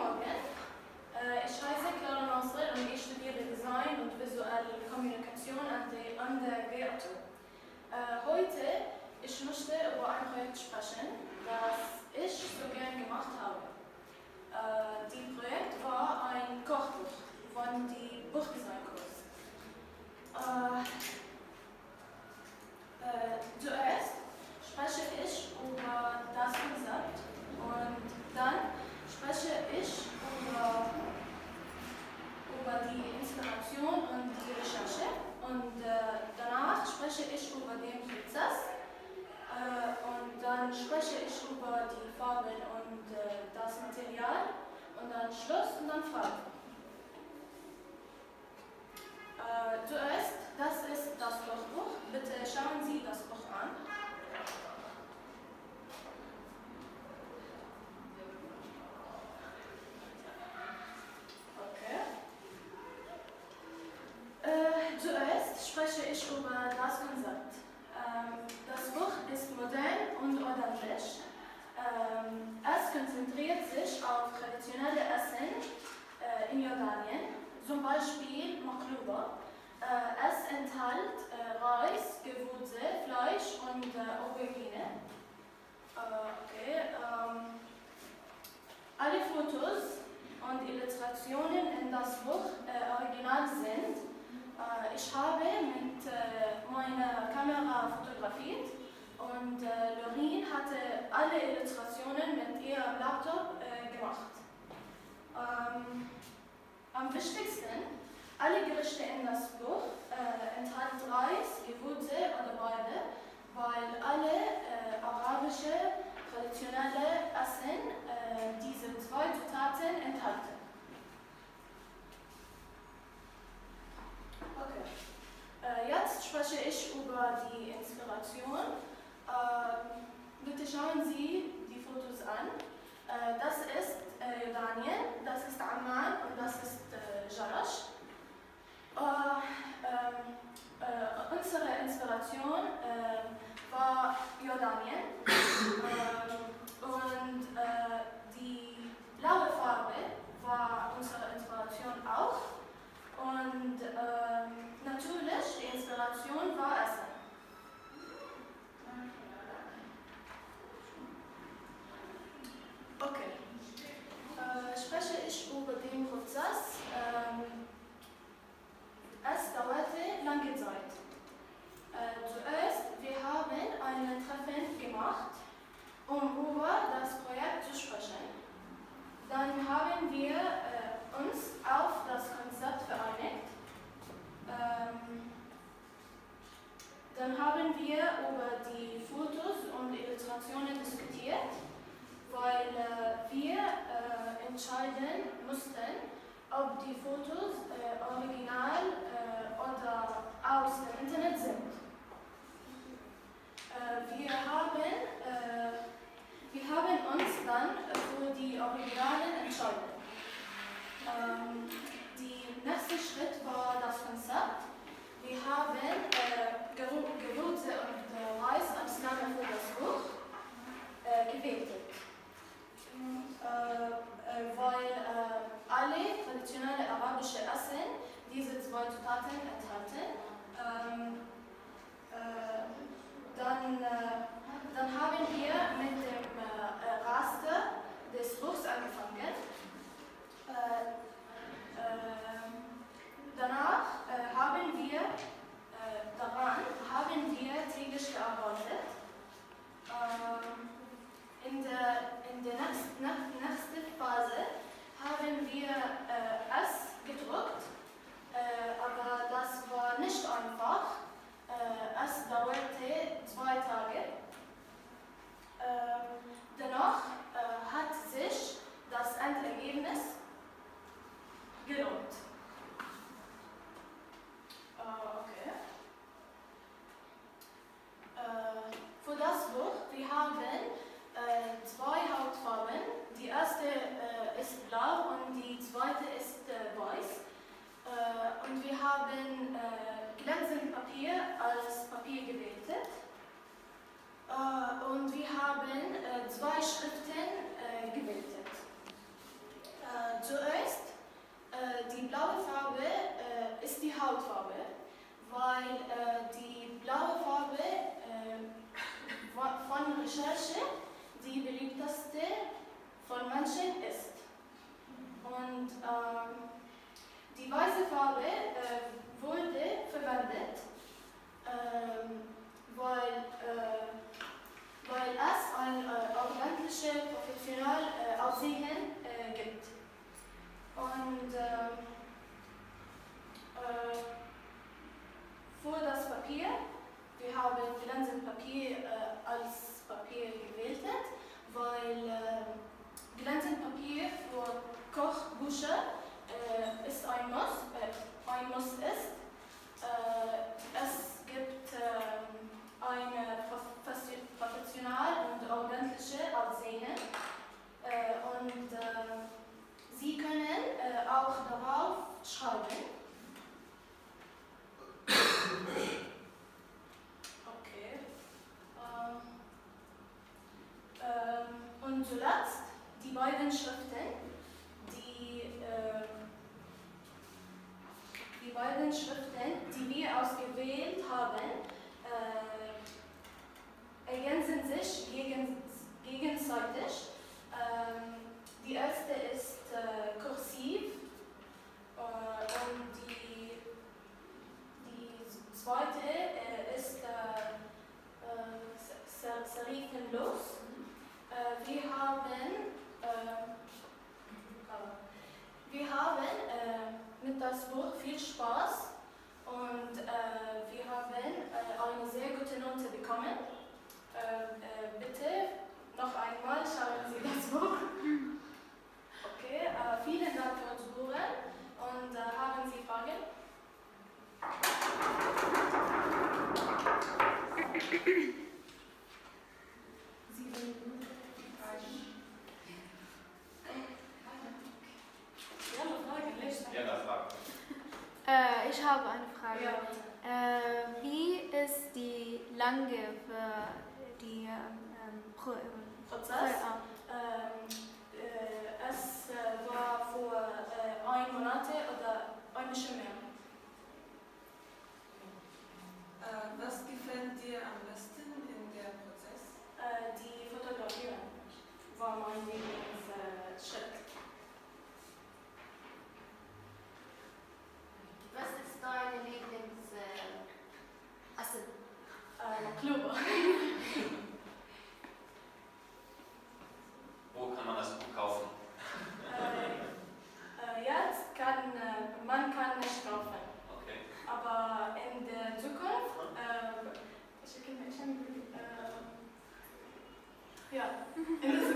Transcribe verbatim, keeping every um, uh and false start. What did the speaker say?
Morgen. Äh, ich heiße Clara Nasser und ich studiere Design und visuelle Kommunikation an der, an der G A T U. Äh, heute ich möchte über ein Projekt sprechen, das ich so gern gemacht habe. Äh, das Projekt war ein Kochbuch von dem Buchdesignкurs. Äh, äh, zuerst spreche ich über das Konzept und dann spreche ich über, über die Inspiration und die Recherche und äh, danach spreche ich über den Prozess äh, und dann spreche ich über die Farben und äh, das Material und dann Schluss und dann Fragen. Äh, zuerst, das ist das Kochbuch. Bitte schauen Sie das Buch an. Äh, zuerst spreche ich über das Konzept. Ähm, das Buch ist modern und ordentlich. Ähm, es konzentriert sich auf traditionelle Essen äh, in Jordanien, zum Beispiel Maqluba. Äh, es enthält äh, Reis, Gewürze, Fleisch und äh, Aubergine. Äh, okay, ähm, alle Fotos und Illustrationen in das Buch äh, original sind. Ich habe mit äh, meiner Kamera fotografiert und äh, Lorin hatte alle Illustrationen mit ihrem Laptop äh, gemacht. Ähm, am wichtigsten, alle Gerichte in das Buch äh, enthalten Reis, Gewürze oder beide, weil alle äh, arabische traditionelle Essen äh, diese zwei Zutaten enthalten. Okay. Äh, jetzt spreche ich über die Inspiration. Äh, bitte schauen Sie die Fotos an. Äh, das ist äh, Jordanien, das ist Amman und das ist äh, Jarash. Äh, äh, unsere Inspiration äh, war Jordanien äh, und äh, die blaue Farbe war unsere Inspiration auch. Und ähm, natürlich, die Inspiration war Essen. Okay. Äh, spreche ich über den Prozess. Ähm, es dauerte lange Zeit. Äh, zuerst, wir haben ein Treffen gemacht, um über das Projekt zu sprechen. Dann haben wir äh, uns auf das Konzept vereinigt. Ähm, dann haben wir über die Fotos und Illustrationen diskutiert, weil äh, wir äh, entscheiden mussten, ob die Fotos äh, original äh, oder aus dem Internet sind. Äh, wir haben äh, Wir haben uns dann für die Originalen entschieden. Ähm, der nächste Schritt war das Konzept. Wir haben äh, Gewürze und äh, Reis als Name für das Buch äh, gewählt. Äh, äh, weil äh, alle traditionelle arabische Essen diese zwei Zutaten enthalten. Ähm, äh, dann, äh, dann haben wir mit dem äh, Raster des Buchs angefangen. Äh, äh, danach äh, haben wir äh, daran haben wir täglich gearbeitet. Äh, in der, in der nächsten, nächsten Phase haben wir äh, es gedruckt, äh, aber das war nicht einfach. Äh, es dauerte zwei Tage. Äh, dennoch äh, hat sich das Endergebnis gelohnt. Äh, okay. Äh, für das Buch, wir haben äh, zwei Hauptfarben. Die erste äh, ist blau und die zweite ist äh, weiß. Äh, und wir haben äh, glänzendes Papier als Papier gewählt. Äh, und wir haben äh, zwei Schriften äh, gewählt. Äh, Wichtigste von Menschen ist. Und ähm, die weiße Farbe äh, wurde verwendet, ähm, weil, äh, weil es ein äh, ordentliches, professionelles äh, Aussehen äh, gibt. Und äh, äh, für das Papier, wir haben Glänzpapier äh, als Papier gewählt, weil äh, Glänzpapier für Kochbücher äh, ist ein Muss, äh, ein Muss ist. Äh, es gibt äh, eine professional und ordentliche Aussehen äh, und äh, Sie können äh, auch darauf schreiben. Okay. Ähm, ähm, und zuletzt die beiden Schriften, die, äh, die beiden Schriften, die wir ausgewählt haben, äh, ergänzen sich gegen, gegenseitig. Ähm, die erste ist äh, kursiv äh, und die, die zweite äh, ist äh, äh, serifenlos. Äh, wir haben, äh, wir haben äh, mit das Buch viel Spaß und äh, wir haben äh, eine sehr gute Note bekommen. Äh, äh, bitte noch einmal schauen Sie das Buch. Okay, äh, vielen Dank für das Zuhören und äh, haben Sie Fragen? Äh, ich habe eine Frage. Ja. Äh, wie ist die Länge für die ähm, Pro Prozess? Ähm, äh, es äh, war für äh, ein Monat oder ein bisschen mehr. Äh, was gefällt dir am besten in der Prozess? Äh, die Fotografie war mein Lieblingsschritt. Was ist deine Lieblingsessen? Äh, Kluber. Wo kann man das Buch kaufen? äh, äh, jetzt kann äh, man kann nicht kaufen. Okay. Aber in der Zukunft, äh, ich, ich, äh, ja, in der